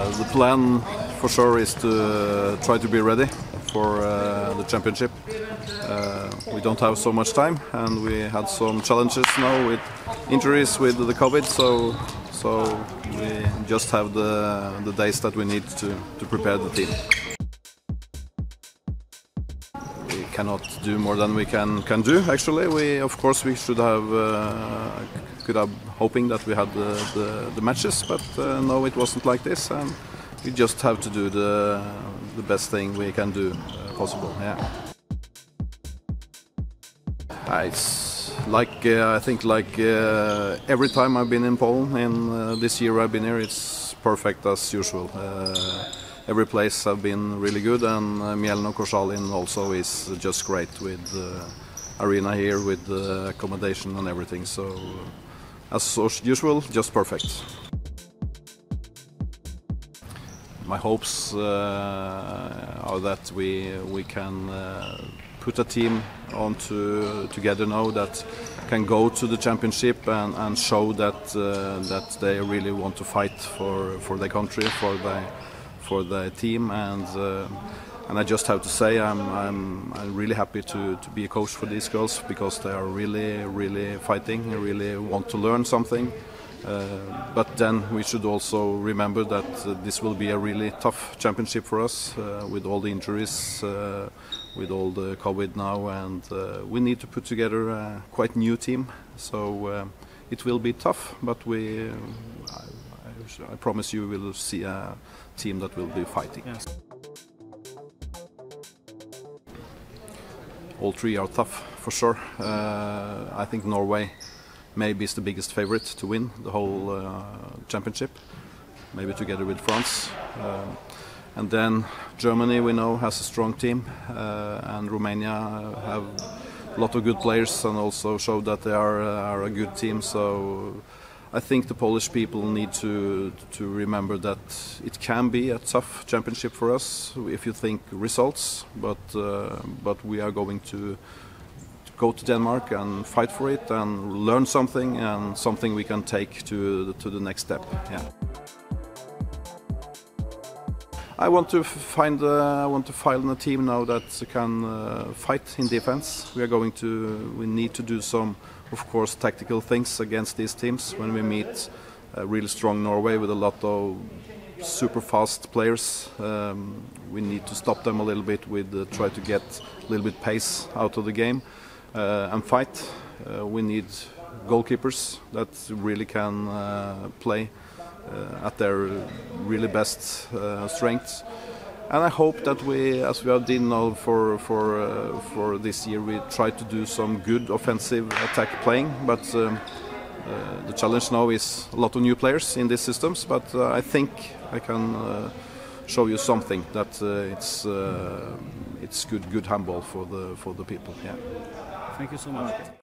The plan for sure is to try to be ready for the championship. We don't have so much time, and we had some challenges now with injuries with the COVID, so we just have the days that we need to prepare the team. We cannot do more than we can do. Actually, we should have could have hoping that we had the matches, but no, it wasn't like this, and we just have to do the best thing we can do possible. Yeah. It's like I think like every time I've been in Poland, and this year I've been here, it's perfect as usual. Every place have been really good, and Mielno Koszalin also is just great with the arena here, with the accommodation and everything. So as usual, just perfect. My hopes are that we can put a team together now that can go to the championship and show that they really want to fight for their country, for the team, and I just have to say I'm really happy to be a coach for these girls, because they are really fighting, really want to learn something. But then we should also remember that this will be a really tough championship for us, with all the injuries, with all the COVID now, and we need to put together a quite new team. So it will be tough, but I promise you will see a team that will be fighting. Yes. All three are tough for sure. I think Norway maybe is the biggest favorite to win the whole championship, maybe together with France. And then Germany, we know, has a strong team, and Romania have a lot of good players and also show that they are a good team. So I think the Polish people need to remember that it can be a tough championship for us if you think results, but we are going to go to Denmark and fight for it and learn something, and something we can take to the next step. Yeah. I want to find a team now that can fight in defense. We need to do some, of course, tactical things against these teams when we meet a really strong Norway with a lot of super fast players. We need to stop them a little bit with try to get a little bit pace out of the game and fight. We need goalkeepers that really can play at their really best strengths, and I hope that we, as we have done now for this year, we try to do some good offensive attack playing. But the challenge now is a lot of new players in these systems. But I think I can show you something that it's good handball for the people. Yeah. Thank you so much.